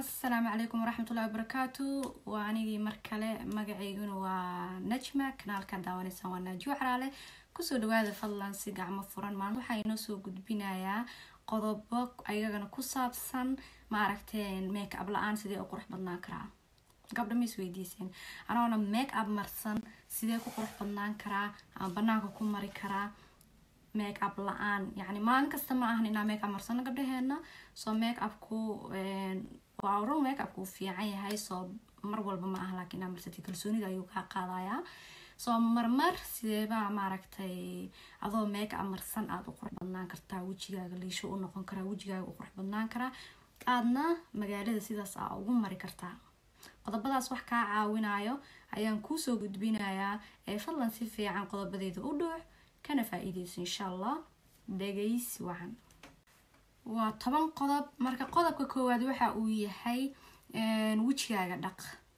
السلام عليكم ورحمة الله وبركاته وأني مركلة مقعيقون ونجمة كنال كان داوانيسان ونجو عرالي كسو دواد فضلان سيقع مفوران مان وحاي نسو قد بنايا قضبك أيغانا كسابسان ماركتين ميك أب لآن سيدي أو قرح بدنان كرا قبل ميس ويديسين أنا وانا ميك أب مرسان سيدي أو قرح بدنان كرا بناكو كوماري كرا ميك أب لآن يعني ما انكستا ما أهننا ميك أب مرسان قبل هنا سو ميك أب كو وعورو ميك أبكو في عين هاي صوب مر والبا ما أهلا كنا مرتي كلسوني دا يوكا قاضايا صوب مرمر سيبا ماركتي أضو ميك أب مرسان آدو قرح بدنان كرتا وجيغا ليشو نقون كرا وجيغا قرح بدنان كرا آدنا مقالة سيداس أوغو ماري كرتا qodobadaas wax ka caawinayo ayaan ku soo gudbinayaa fadlan si fiican qodobadeeda u dhuux kana faa'iideyso insha Allah dhageysi wacan waa 10 qodob marka qodobka koowaad waxa uu yahay wajigaaga dhaq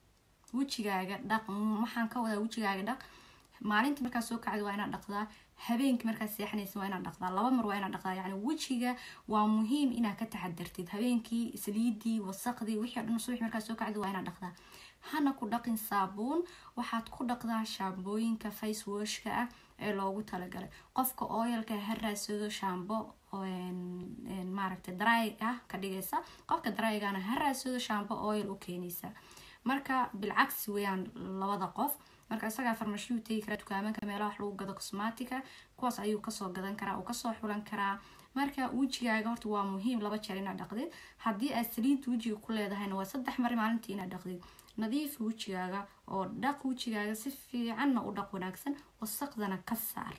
waxaan ka wadaa wajigaaga dhaq maalintii marka soo kacdo waa inaad dhaqdaa habeenkii marka seexanayso waa inaad dhaqdaa laba mar waa inaad dhaqdaa yani wajiga waa muhiim inaad ka taxadartid habeenkii saliidii wasaqdii wixii dhan subax marka soo kacdo waa inaad dhaqdaa hana ku dhaqin saabuun waxaad ku dhaqdaa shaambooyinka face washka ah ee loogu talagalay qofka oilka ha raadsado shaambo maaragtay dry ah ka dhigaysa qofka dry-gana ha raadsado shaambo oil u keenaysa marka bilcagsi weeyaan labada qof marka isaga farmashiyo tagi kara dukaamada meelaha wax lagu gado cosmetica kuwaas ayuu ka soo gadan karaa oo ka soo xulan karaa marka wajigaaga horta waa muhiim laba jeer inaad dhaqdid hadii aad saliid wajiga ku leedahayna waa 3 mar maalintii inaad dhaqdid nadiif wajigaaga oo dhaq wajigaaga si fiican u dhaq wanaagsan wasaqdana ka saar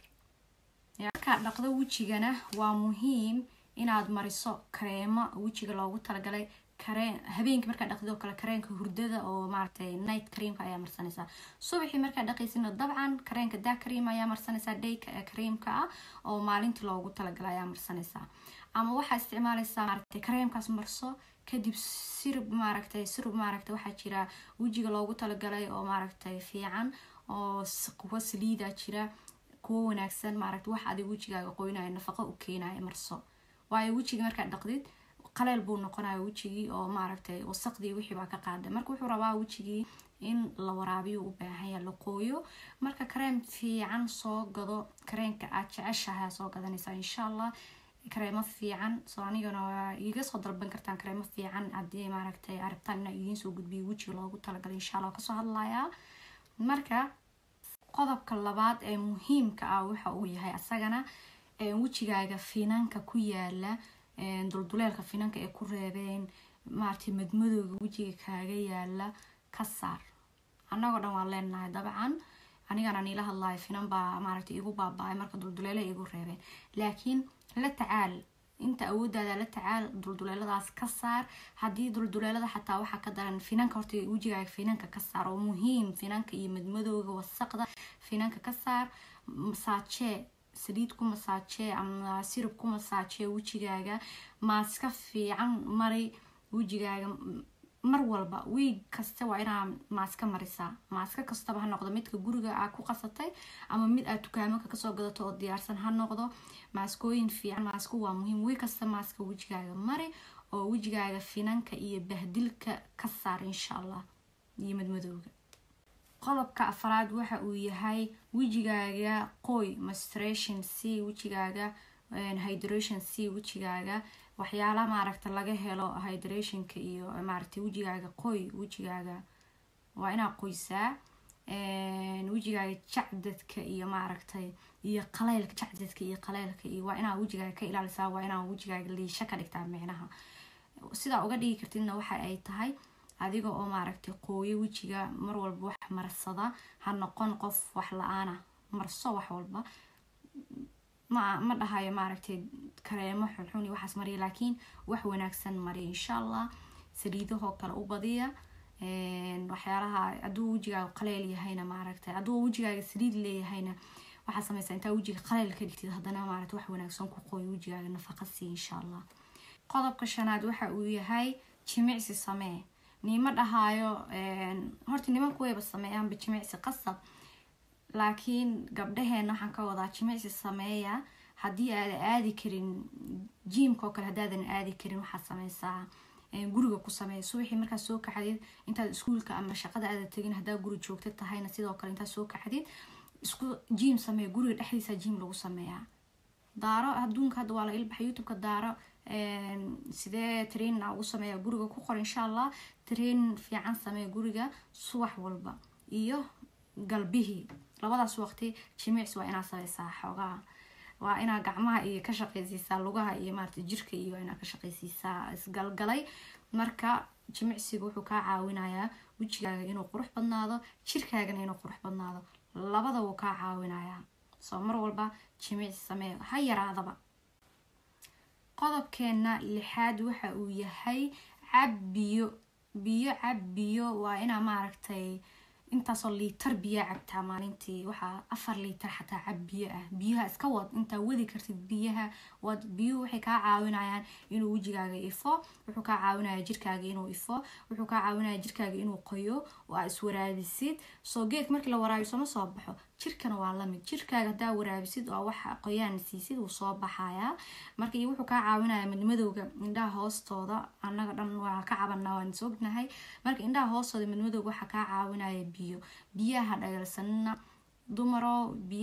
ka dhaqdo wajigana waa muhiim inaad mariso kareema wajiga loogu talagalay kareen habeenkii marka dhaqdo kala kareenka hurdada oo maartay night cream ayaa marsanaysa subaxii marka dhaqaysina dabcan kareenka da cream ayaa marsanaysa day cream ka oo maalintii loogu talagalay ayaa marsanaysa ama waxa isticmaalaysa maartay kareemkaas marso kadib sirb maartay waxa jira wajiga loogu talagalay oo maartay fiican oo kuwa saliida jira kuwa wanaagsan maartay wax adiga wajigaaga qoynayo nafaqo u keenayo marso waayo wajiga marka dhaqdid qaleel buu noqonayaa wajigii oo maaragtay wasaqdii wixii baa ka qaaday marka wuxuu rabaa wajigii in la waraabiyo u baahan yahay la qooyo marka kareem fiican soo gado kareenka aad jeceshahay soo gadanaysa insha Allah kareemo fiican soo anigana iga soo dalban kartaan kareemo fiican hadii maaragtay arabtaan inay idin soo gudbiyo wajiga loogu talagalay insha Allah ka soo hadlayaa marka qodobka labaad ee muhiimka ah waxa uu yahay asagana wajigaaga finanka ku yaala dulduleelka finanka ee ku reebeen maartay madmadowga wajiga kaaga yaala ka saar anagoo dhan waa leenahay dabcan anigana niila hadlaay finan baa maartay igu baabaay marka dulduleela igu reebeen laakiin la tacaal inta awoodaada la tacaal dulduleeladaas ka saar hadii dulduleelada xataa waxa ka daran finanka horta wajigaaga finanka ka saar oo muhiim finanka iyo madmadowga wasaqda finanka ka saar masaaje saliid ku masaaje ama sirb ku masaaje wajigaaga maaska fiican mari wajigaaga mar walba week kasta waa inaad maaska marisaa maaska kastaba ha noqdo midka guriga aad ku qasatay ama mid aad dukaamada ka soo gadato oo diyaarsan ha noqdo maaskooyin fiican maasku waa muhiim week kasta maaska wajigaaga mari oo wajigaaga finanka iyo bahdilka ka saar insha Allah iyo madmadowga qodobka afraad waxa uu yahay wajigaaga qoy moisturization si wajigaaga hydration si wajigaaga waxyaalaha maaragtay laga helo hydrationka iyo maaragtay wajigaaga qoy wajigaaga waa inaad qoysaa wajigaaga jacdadka iyo maaragtay iyo qaleelka jacdadka iyo qaleelka iyo waa inaad wajigaaga ka ilaalisaa waa inaad wajigaaga liisha ka dhigtaa micnaha sida uga dhigi kartidna waxa ay tahay adiga oo maaragtay qooyo wajiga mar walba wax marsada ha noqon qof wax la'aana marso wax walba ma dhahayo maaragtay kareemo xunxun waxaas mariya laakiin wax wanaagsan mariya insha Allah saliidaha kale u badiya waxyaalaha aduu wajigaaga qaleel yahayna maaragtay aduu wajigaaga saliid leeyahayna waxa sameeysan inta wajiga qaleel ka dhigtid hadana maaragtay wax wanaagsan ku qooyo wajigaaga nafaqo si insha Allah qodobka shanaad waxa uu yahay jimicsi samee nima dhahayo horta nimanku wayba sameeyaan jimicsi qasab laakiin gabdhaheena waxaan ka wadaa jimicsi sameeya hadii aad aadi karin gym ko kale hadaadan aadi karin waxa sameysaa guriga ku sameey subaxii markaa soo kaxdid intaad iskuulka ama shaqada aad tagin hadaa guri joogto tahayna sidoo kale intaad soo kaxdid isku gym samee guriga dhexdiisa gym lagu sameeyaa daaro adduunka hadda waa la ilbax youtube-ka daaro sidee train ugu sameeyaa guriga ku qor insha Allah train fiican samee guriga subax walba iyo galbihii labadaas waqti jimicsi waa inaad sameysaa xoogaa waa inaad gacmaha iyo ka shaqeysiisaa lugaha iyo maarta jirka iyo inaad ka shaqeysiisaa isgalgalay marka jimicsigu wuxuu kaa caawinayaa wajigaaga inuu qurux badnaado jirkaagana inuu qurux badnaado labada wuu kaa caawinayaa soo mar walba jimicsi samee ha yaraadaba qodobkeena 6 waxa uu yahay biyo waa ina maaragtay intaasoo liitar biyo cabtaa maalintii waxaa 4 liitar xataa cab biyo ah biyaha iska wad intaa wadi kartid biyaha wad biyo waxay kaa caawinayaan inuu wajigaaga ifo wuxuu kaa caawinayaa jirkaaga inuu ifo wuxuu kaa caawinayaa jirkaaga inuu qoyo oo aad iswaraabisid soo geed markii la waraabiyo sama soo baxo jirkana waa lamid jirkaaga hadaa waraabisid oo waxa qoyaan siisid uu soo baxayaa marka wuxuu kaa caawinayaa midmadowga indhaha hoostooda anaga dhan waa ka cabanaa waan sognahay marka indhaha hoostooda midmadowga waxa kaa caawinaya biyaha dhagaalsanna dumaro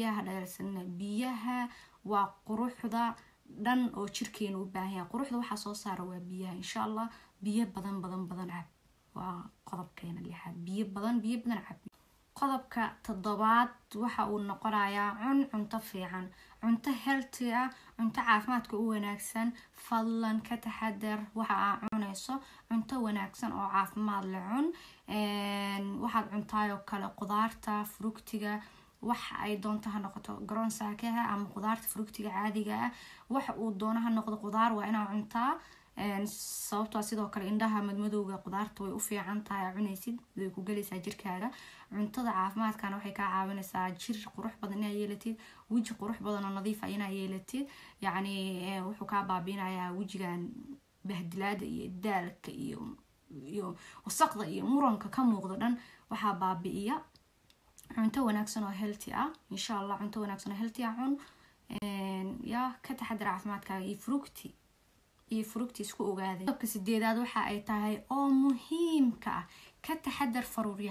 biyaha waa quruxda dhan oo jirkeena u baahan yahay quruxda waxa soo saara waa biyaha insha Allah biyo badan cab waa qodobkeena 6 biyo badan cab qodobka 7 waxa uu noqonayaa cunto fiican cunto healthy ah cunto caafimaadka u wanaagsan fadlan ka taxadar waxa aad cunayso cunto wanaagsan oo caafimaad leh waxaad cuntaayo kale qudaarta fructiga waxa ay doonto ha noqoto garoon saakaha ama qudaarta fructiga caadiga ah waxa uu doono ha noqdo qudaar waa inaad cuntaa sababtoo sidoo kale indhaha madmadowga qudaarta way u fiican tahay cunaysid way ku galaysaa jirkaaga cuntada caafimaadkana waxay kaa caawinaysaa jir qurux badan inaad yeelatid waji qurux badan oo nadiif ah inaad yeelatid yacni wuxuu kaa baabiinayaa wajigan bahdilaada iyo daalka iyo wasaqda iyo muranka ka muuqdo dhan waxaa baabi'iya cunto wanaagsan oo healthy ah insha Allah cunto wanaagsan oo healthy ah cun ka taxadar caafimaadkaaga iyo fructi isku ogaade qodobka 8 waxa ay tahay oo muhiimka ah ka taxadar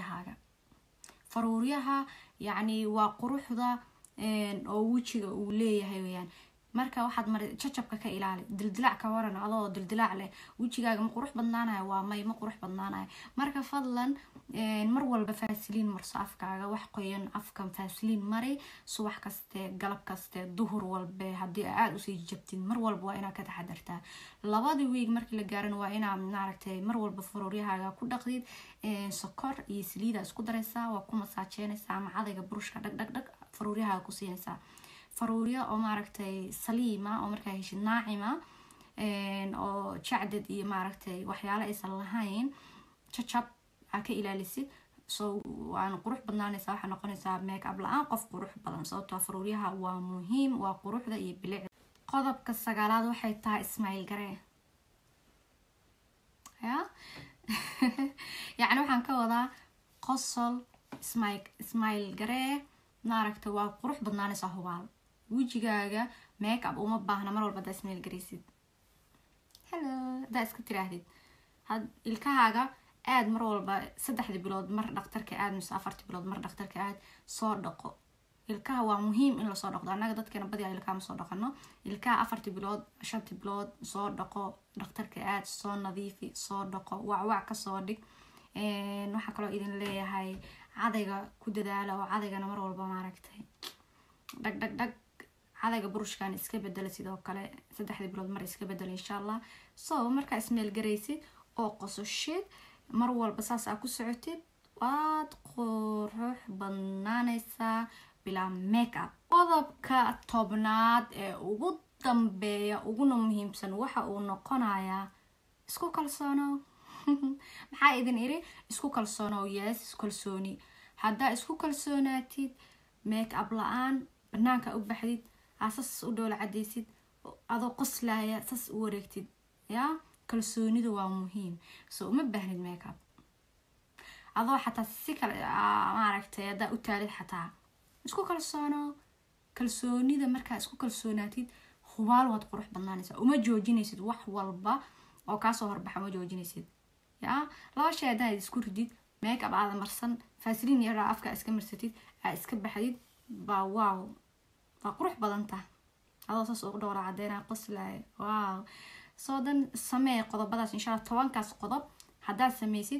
faruuryaha yacni waa quruxda oo wajiga uu leeyahay weeyaan marka waxaad jajabka ka ilaali dildilaac ka waran adoo dildilaac leh wajigaaga ma qurux badnaanayo waa may ma qurux badnaanayo marka fadlan mar walba faasiliin marso afkaaga wax qoyan afkan faasiliin mari subax kaste galab kaste duhur walba hadii aad u sii jabtin mar walba waa inaad ka taxadartaa labadii week markii la gaaran waa inaad maaragtay mar walba faruuryahaaga ku dhaqdid sokor iyo saliid isku daraysaa waa ku masaajeynaysaa ama cadayga burushka dhag faruuryahaaga ku siinaysaa faruurya oo maaragtay saliima oo markaa heshid naacima oo jacdad iyo maaragtay waxyaalo aysan lahayn jajab ka ilaalisid soo waan qurux badnaanaysaa waxa noqonaysaa make up la-aan qof qurux badan sababtoo faruuryaha waa muhiim waa quruxda iyo bilicda qodobka 9 waxay tahay ismail garee yacni waxaan ka wadaa qosol ismail garee maaragtay waa qurux badnaanaysaa hubaal wajigaaga make up uma baahna mar walba daa ismail gareysid hello daa iska tiraahdid ilkahaaga aad mar walba 3 bilood mar dhakhtarka aad mise 4 bilood mar dhakhtarka aad soo dhaqo ilkaha waa muhiim in la soo dhaqdo anaga dadkeena badi ilkaha ma soo dhaqano ilkaha 4 bilood 5 bilood soo dhaqo dhakhtarka aad soo nadiifi soo dhaqo wac ka soo dhig waxa kale oo idin leeyahay cadayga ku dadaala oo cadaygana mar walba maaragtay dhag cadayga burushkan iska bedela sidoo kale 3 bilood mar iska bedela insha Allah soo marka ismail gareysid oo qososhid mar walba saas aad ku socotid waad qurux badnaanaysaa bilaa make up qodobka 10 ee ugu dambeeya uguna muhiimsan waxa uu noqonayaa isku kalsoono maxaa idin iri isku kalsoono yes isku kalsooni haddaa isku kalsoonaatid make up la-aan banaanka u baxdid asas u dhoola cadeysid adoo qoslaya sas u wareegtid ya kalsoonidu waa muhiim soo uma baahnid make up adoo xataa si kale maaragtay haddaa u taalid xataa isku kalsoono kalsoonida markaa isku kalsoonaatid hubaal waad qurux badnaanaysaa uma joojinaysid wax walba oo kaasoo horbaxa ma joojinaysid yaa laba shay haddaad isku ridid make up aada marsan vaseline yaraa afka iska marsatid aa iska baxdid baa wow waa qurux badan tahay adoo saas ugu dhowra cadeynaa qoslaayo wow soo dan samee qodobadaas insha Allah 10kaas qodob haddaad samaysid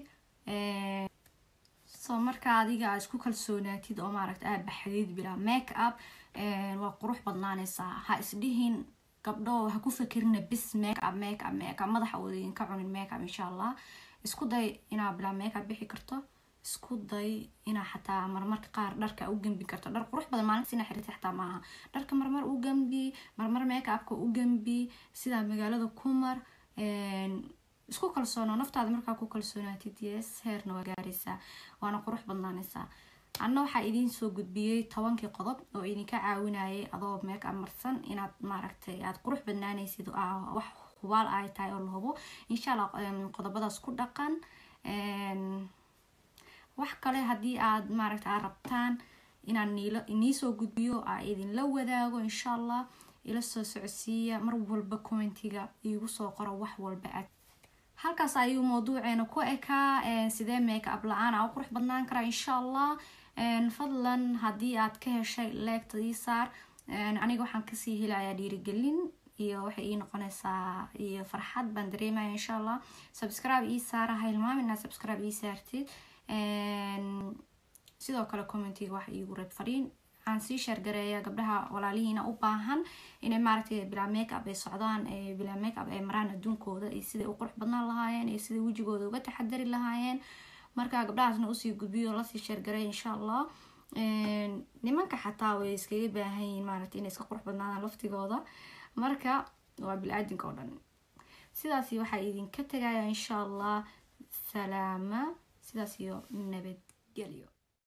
soo markaa adiga aad isku kalsoonaatid oo maaragta aad baxdid bilaa make up waa qurux badnaanaysaa ha isdhihin gabdho ha ku fikirina bis make up madaxa wadin ka cunin make up insha Allah isku day inaa bilaa make up bixi karto isku day inaa xataa marmarka qaar dharka u gambi karto dhar qurux badan maalintii ina xirtay xataa maaha dharka marmar u gambi marmar make upka u gambi sida magaalada kumar isku kalsoono naftaada markaa ku kalsoonaatid yes heerna waa gaaraysaa waana qurux badnaanaysaa anna waxaa idiin soo gudbiyey 10kii qodob oo idinka caawinayay adoo make up marsan inaad maaragtay aad qurux badnaanaysid wax hubaal ay tahay oo la hubo insha Allah qodobadaas ku dhaqan wax kale haddii aad maaragta aad rabtaan inaan inii soo gudbiyo aa idinla wadaago insha Allah ila soo socodsiiya mar walba commentiga iigu soo qoro wax walba aad halkaas ayuu mawduuceena ku ekaa sidee make up la-aan aa u qurux badnaan karaa insha Allah fadlan haddii aad ka heshay leegta ii saar aniga waxaan kasii helayaa dhiirigelin iyo waxay ii noqonaysaa iyo farxad baan dareemaya insha Allah subscribe ii saara ha hilmaamin inaad subscribe ii saartid sidoo kale commentiga wax iigu reeb fariin aan sii share gareeya gabdhaha walaalihiina u baahan inay maaragtay bilaa make up ay socdaan bilaa make up ay maraan adduunkooda iyo siday u qurux badnaan lahaayeen iyo siday wejigooda uga taxadari lahaayeen marka gabdhahaasna usii gudbiyo lasii share gareeya insha Allah nimanka xataa way iskaga baahan yihiin maaragtay inay iska qurux badnaadaan laftigooda marka waa bilaadanka oo dhan sidaasi waxaa idinka tagaya insha Allah salaama sidaas iyo nabadgelyo